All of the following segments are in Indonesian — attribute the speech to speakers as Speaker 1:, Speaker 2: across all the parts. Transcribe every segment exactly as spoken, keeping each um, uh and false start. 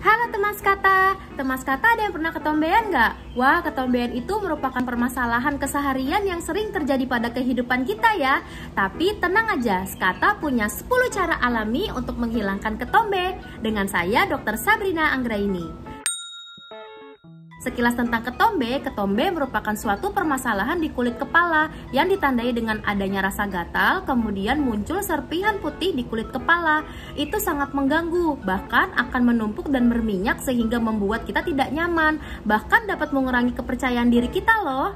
Speaker 1: Halo teman skata, teman skata ada yang pernah ketombean nggak? Wah, ketombean itu merupakan permasalahan keseharian yang sering terjadi pada kehidupan kita ya. Tapi tenang aja, skata punya sepuluh cara alami untuk menghilangkan ketombe. Dengan saya, dokter Sabrina Anggraini. Sekilas tentang ketombe, ketombe merupakan suatu permasalahan di kulit kepala yang ditandai dengan adanya rasa gatal, kemudian muncul serpihan putih di kulit kepala. Itu sangat mengganggu, bahkan akan menumpuk dan berminyak sehingga membuat kita tidak nyaman, bahkan dapat mengurangi kepercayaan diri kita loh.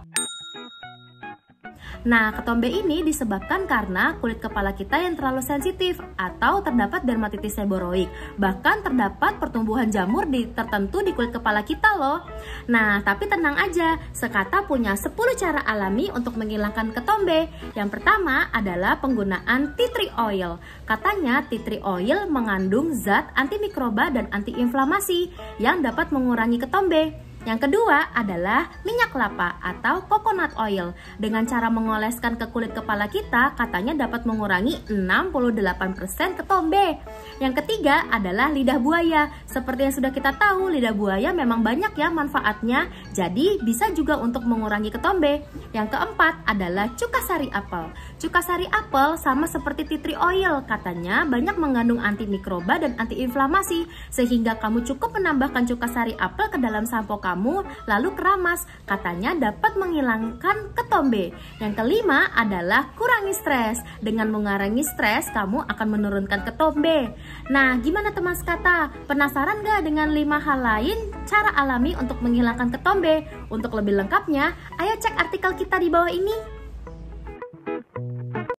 Speaker 1: Nah, ketombe ini disebabkan karena kulit kepala kita yang terlalu sensitif atau terdapat dermatitis seboroik. Bahkan terdapat pertumbuhan jamur di tertentu di kulit kepala kita loh. Nah, tapi tenang aja, Skata punya sepuluh cara alami untuk menghilangkan ketombe. Yang pertama adalah penggunaan tea tree oil. Katanya tea tree oil mengandung zat antimikroba dan antiinflamasi yang dapat mengurangi ketombe. Yang kedua adalah minyak kelapa atau coconut oil. Dengan cara mengoleskan ke kulit kepala kita, katanya dapat mengurangi enam puluh delapan persen ketombe. Yang ketiga adalah lidah buaya. Seperti yang sudah kita tahu, lidah buaya memang banyak ya manfaatnya, jadi bisa juga untuk mengurangi ketombe. Yang keempat adalah cuka sari apel. Cuka sari apel sama seperti tea tree oil, katanya banyak mengandung antimikroba dan antiinflamasi, sehingga kamu cukup menambahkan cuka sari apel ke dalam sampo kamu lalu keramas, katanya dapat menghilangkan ketombe. Yang kelima adalah kurangi stres. Dengan mengurangi stres, kamu akan menurunkan ketombe. Nah, gimana teman skata? Penasaran gak dengan lima hal lain cara alami untuk menghilangkan ketombe? Untuk lebih lengkapnya, ayo cek artikel kita di bawah ini.